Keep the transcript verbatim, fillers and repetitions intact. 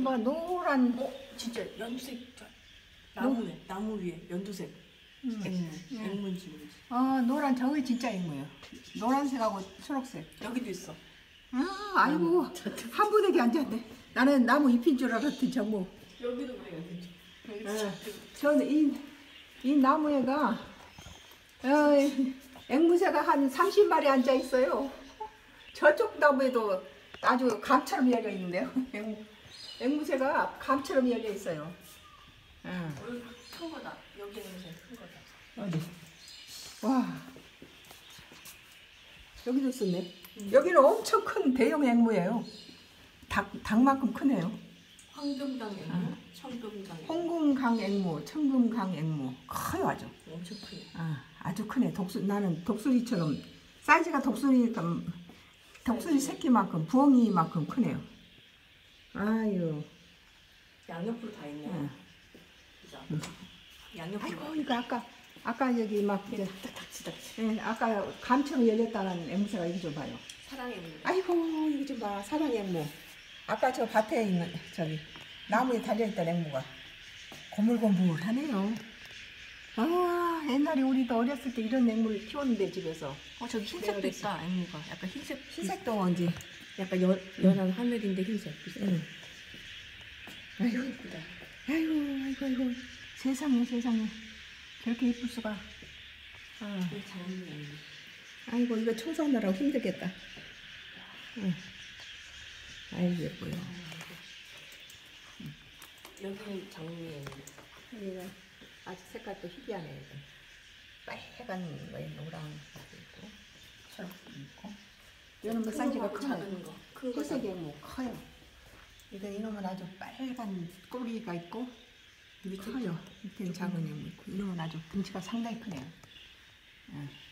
이건 봐, 노란. 어, 진짜 연두색 저, 나무에 나무 위에 연두색 음. 앵무 예. 앵무인지 모르지. 어, 노란 저게 진짜 앵무예요. 노란색하고 초록색. 여기도 있어. 아, 아이고 한 분에게 앉았네. 나는 나무 잎인 줄 알았더니 정모. 여기도 그래 여기. 아, 저는 이, 이 나무에가 어, 앵무새가 한 삼십 마리 앉아 있어요. 저쪽 나무에도 아주 감처럼 열려 있는데요. 앵무, 앵무새가 감처럼 열려 있어요. 응. 여기 큰 거다. 여기 앵무새 큰 거다. 어디? 와, 여기도 있었네. 음. 여기는 엄청 큰 대형 앵무예요. 닭, 닭만큼 크네요. 황금강 앵무, 아. 청금강 앵무. 홍금강 앵무, 청금강 앵무 커요 아주. 엄청 크네. 아, 아주 크네. 독수, 나는 독수리처럼 사이즈가 독수리만큼, 독수리 새끼만큼 부엉이만큼 크네요. 아유. 양옆으로 다 있네. 응. 그죠? 양옆으로. 아이고 이거 아까 아까 여기 막 이제 닥치 닥치. 예, 아까 감처럼 열렸다는 앵무새가 이거 좀 봐요. 사랑의 앵무. 아이고 이거 좀 봐. 사랑 앵무. 아까 저 밭에 있는 저기 나무에 달려있던 앵무가 고물고물하네요. 아, 옛날에 우리도 어렸을 때 이런 앵무를 키웠는데 집에서. 어 저기 흰색도 있다 앵무가. 약간 흰색. 흰색도 언제? 약간 연 연한 하늘인데 흰색. 응. 아이고 예쁘다. 아이고 아이고 아이고 세상에 세상에 저렇게 예쁠 수가. 아, 이 장미 앵무. 아이고 이거 청소하느라고 힘들겠다. 응. 아이고 예뻐요. 여기는 장미 앵무. 여기는 아직 색깔도 희귀하네. 이거. 빨간 거에 노란 것도 있고 초록도 있고. 이거는 뭐 사이즈가 큰 커요. 작은 거. 큰 거. 회색이 뭐 커요. 이거 이놈은 아주 빨간 꼬리가 있고 밑에 커요. 밑에는 작은 앵무 있고 이놈은 아주 등치가 상당히 크네요. 응.